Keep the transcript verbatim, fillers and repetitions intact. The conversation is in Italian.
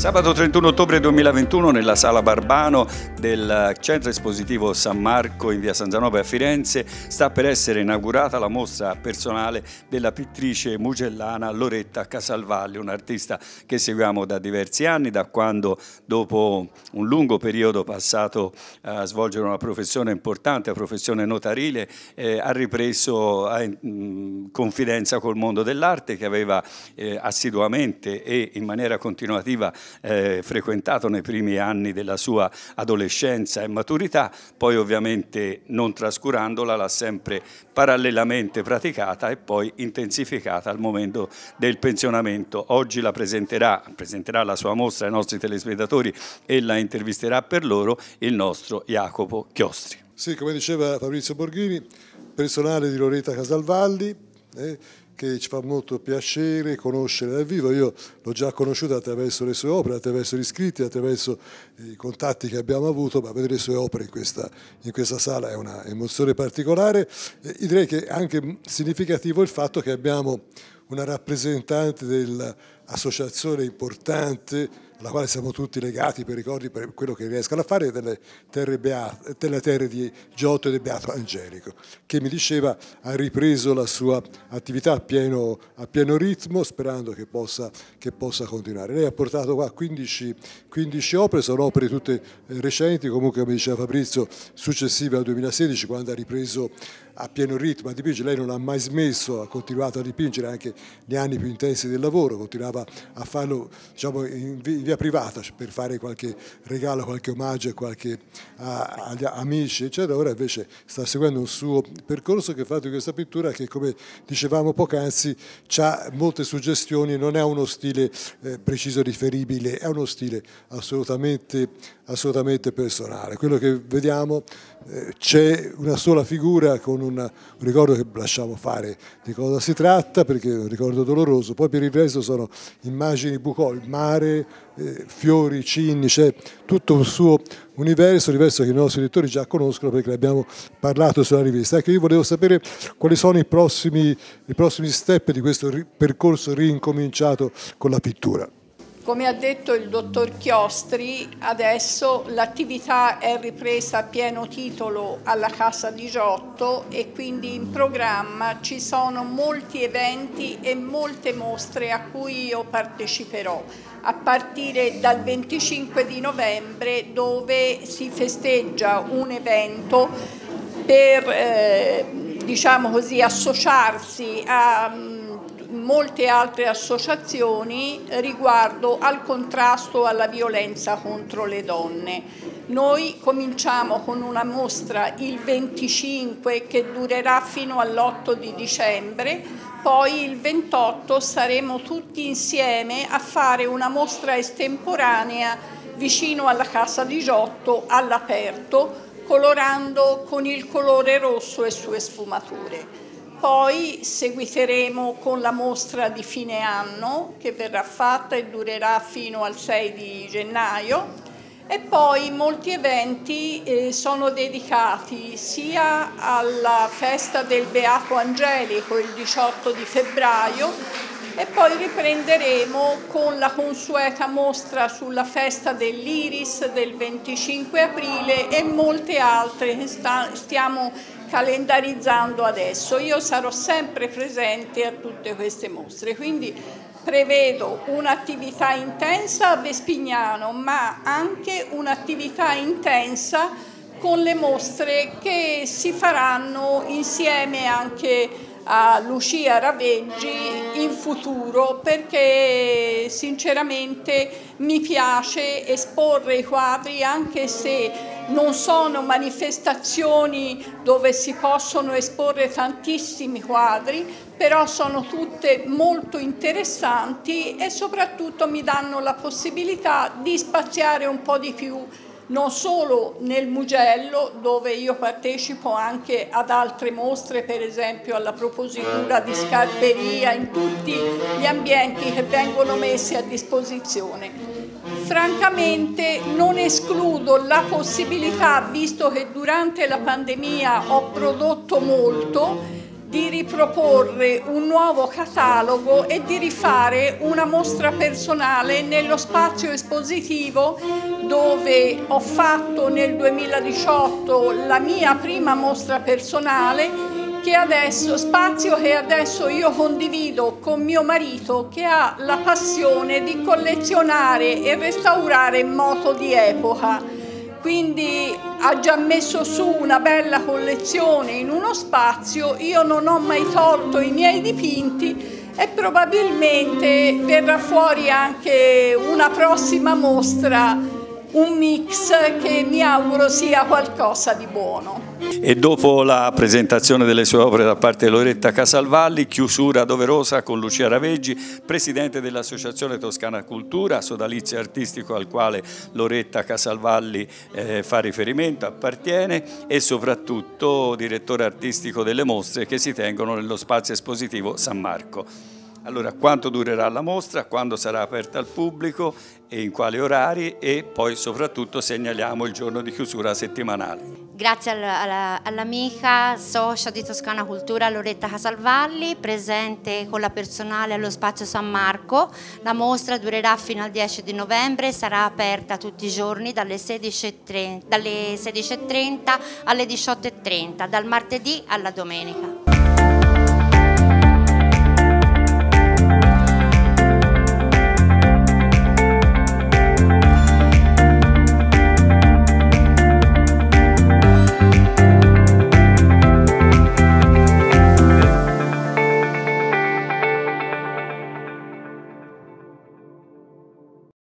Sabato trentuno ottobre duemilaventuno nella Sala Barbano del Centro Espositivo San Marco in via San Zanobe a Firenze sta per essere inaugurata la mostra personale della pittrice mugellana Loretta Casalvalli, un'artista che seguiamo da diversi anni, da quando dopo un lungo periodo passato a svolgere una professione importante, la professione notarile, eh, ha ripreso a, in confidenza col mondo dell'arte che aveva eh, assiduamente e in maniera continuativa Eh, frequentato nei primi anni della sua adolescenza e maturità, poi ovviamente non trascurandola l'ha sempre parallelamente praticata e poi intensificata al momento del pensionamento. Oggi la presenterà, presenterà la sua mostra ai nostri telespettatori e la intervisterà per loro il nostro Jacopo Chiostri. Sì, come diceva Fabrizio Borghini, personale di Loretta Casalvalli, eh, che ci fa molto piacere conoscere dal vivo. Io l'ho già conosciuta attraverso le sue opere, attraverso gli scritti, attraverso i contatti che abbiamo avuto, ma vedere le sue opere in questa, in questa sala è una emozione particolare. E direi che è anche significativo il fatto che abbiamo una rappresentante dell'associazione importante alla quale siamo tutti legati per ricordi, per quello che riescono a fare, delle terre, beate, delle terre di Giotto e del Beato Angelico, che mi diceva ha ripreso la sua attività a pieno, a pieno ritmo, sperando che possa, che possa continuare. Lei ha portato qua quindici, quindici opere, sono opere tutte recenti, comunque come diceva Fabrizio, successive al duemilasedici, quando ha ripreso a pieno ritmo a dipingere. Lei non ha mai smesso, ha continuato a dipingere anche negli anni più intensi del lavoro, continuava a farlo, diciamo, in via privata per fare qualche regalo, qualche omaggio qualche, a, agli amici eccetera. Ora invece sta seguendo un suo percorso che fa di questa pittura che, come dicevamo poc'anzi, ha molte suggestioni, non è uno stile eh, preciso riferibile, è uno stile assolutamente, assolutamente personale. Quello che vediamo, eh, c'è una sola figura con un, un ricordo che lasciamo fare di cosa si tratta, perché è un ricordo doloroso. Poi per il resto sono immagini bucoliche, mare, eh, fiori, cinni, c'è tutto un suo universo, universo che i nostri lettori già conoscono perché ne abbiamo parlato sulla rivista. Ecco, io volevo sapere quali sono i prossimi, i prossimi step di questo ri, percorso rincominciato con la pittura. Come ha detto il dottor Chiostri, adesso l'attività è ripresa a pieno titolo alla Casa di Giotto e quindi in programma ci sono molti eventi e molte mostre a cui io parteciperò, a partire dal venticinque di novembre, dove si festeggia un evento per eh, diciamo così, associarsi a molte altre associazioni riguardo al contrasto alla violenza contro le donne. Noi cominciamo con una mostra il venticinque che durerà fino all'otto di dicembre, poi il ventotto saremo tutti insieme a fare una mostra estemporanea vicino alla Casa di Giotto all'aperto, colorando con il colore rosso e sue sfumature. Poi seguiteremo con la mostra di fine anno che verrà fatta e durerà fino al sei di gennaio e poi molti eventi eh, sono dedicati sia alla festa del Beato Angelico il diciotto di febbraio e poi riprenderemo con la consueta mostra sulla festa dell'Iris del venticinque aprile e molte altre che sta, stiamo calendarizzando adesso. Io sarò sempre presente a tutte queste mostre, quindi prevedo un'attività intensa a Vespignano, ma anche un'attività intensa con le mostre che si faranno insieme anche a Lucia Raveggi in futuro, perché sinceramente mi piace esporre i quadri, anche se non sono manifestazioni dove si possono esporre tantissimi quadri, però sono tutte molto interessanti e soprattutto mi danno la possibilità di spaziare un po' di più non solo nel Mugello, dove io partecipo anche ad altre mostre, per esempio alla propositura di Scarperia, in tutti gli ambienti che vengono messi a disposizione. Francamente non escludo la possibilità, visto che durante la pandemia ho prodotto molto, di riproporre un nuovo catalogo e di rifare una mostra personale nello spazio espositivo dove ho fatto nel duemiladiciotto la mia prima mostra personale, che adesso, spazio che adesso io condivido con mio marito, che ha la passione di collezionare e restaurare moto di epoca. Quindi ha già messo su una bella collezione in uno spazio, io non ho mai tolto i miei dipinti e probabilmente verrà fuori anche una prossima mostra, un mix che mi auguro sia qualcosa di buono. E dopo la presentazione delle sue opere da parte di Loretta Casalvalli, chiusura doverosa con Lucia Raveggi, presidente dell'Associazione Toscana Cultura, sodalizio artistico al quale Loretta Casalvalli eh, fa riferimento, appartiene, e soprattutto direttore artistico delle mostre che si tengono nello spazio espositivo San Marco. Allora, quanto durerà la mostra, quando sarà aperta al pubblico e in quali orari, e poi soprattutto segnaliamo il giorno di chiusura settimanale. Grazie all'amica socia di Toscana Cultura Loretta Casalvalli, presente con la personale allo Spazio San Marco. La mostra durerà fino al dieci di novembre, sarà aperta tutti i giorni dalle sedici e trenta alle diciotto e trenta, dal martedì alla domenica.